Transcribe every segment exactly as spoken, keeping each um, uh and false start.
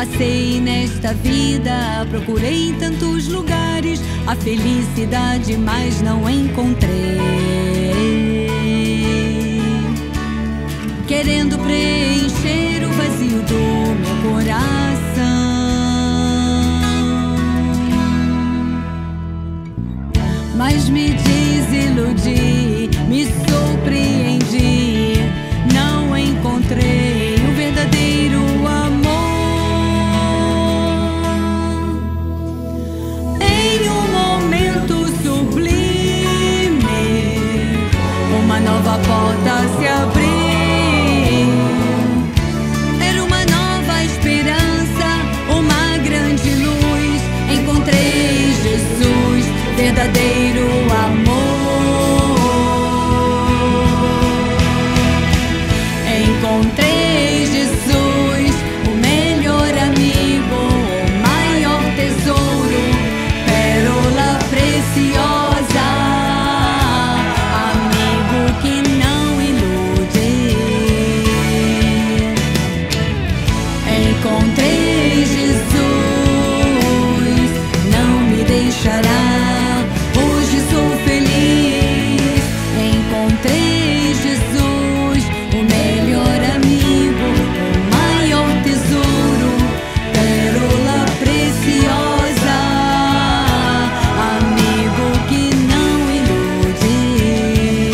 Passei nesta vida, procurei em tantos lugares a felicidade, mas não encontrei. Querendo preencher o vazio do meu coração, mas me desiludi, me surpreendi, não encontrei o verdadeiro amor. Em um momento sublime, uma nova porta se abriu. Era uma nova esperança, uma grande luz. Encontrei Jesus, verdadeiro amor. Encontrei Jesus, o melhor amigo, o maior tesouro, pérola preciosa, amigo que não ilude. Encontrei Jesus, não me deixará, hoje sou feliz. Encontrei Jesus, o melhor amigo, o maior tesouro, pérola preciosa, amigo que não ilude.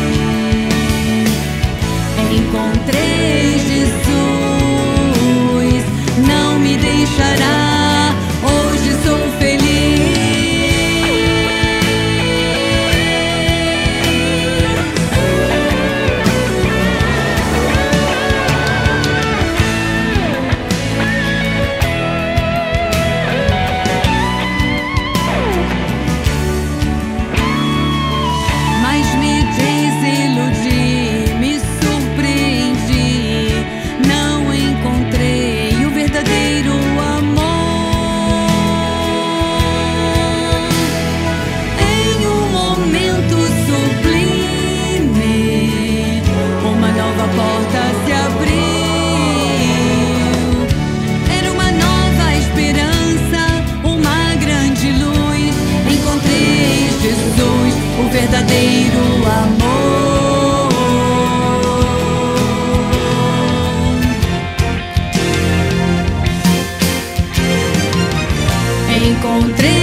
Encontrei Jesus, não me deixará, hoje sou feliz. Mas me desiludi, me surpreendi, não encontrei o verdadeiro amor. Em um momento sublime, uma nova porta se abriu. Era uma nova esperança, uma grande luz. Encontrei Jesus, o verdadeiro amor. Encontrei